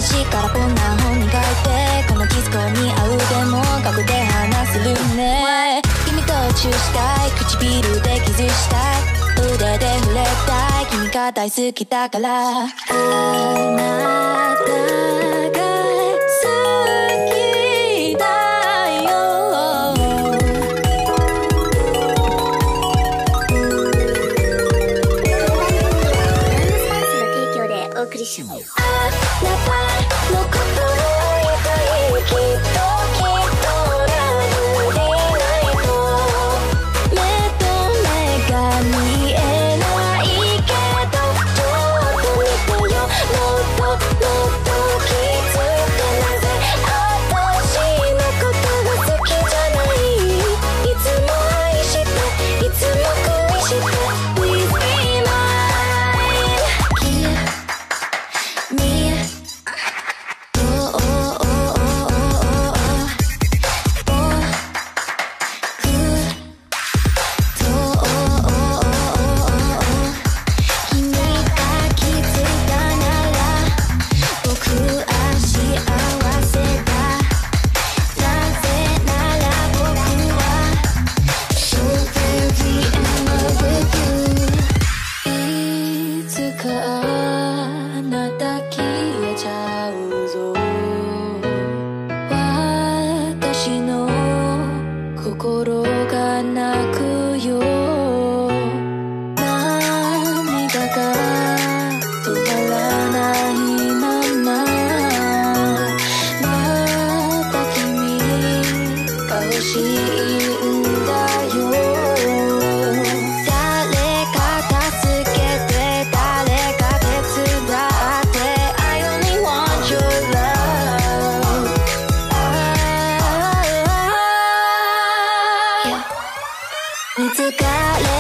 しいからこんな本に書いて、このディスコに合うでも額で話するね。君とチューしたい、唇でキスしたい、腕で触れたい、君が大好きだから。あなたが好きだお送りします。 あなたのことを言いたい、きっとラブでないと目と目が見えないけど、ちょっと見てよ、もっと気づかなぜ私のことが好きじゃない。いつも愛して、いつも恋して、 Please be mine。心が泣くよ、涙が止まらないまま、また君が欲しいんだよ。誰か助けて、誰か手伝って、 I only want your love。見つかれ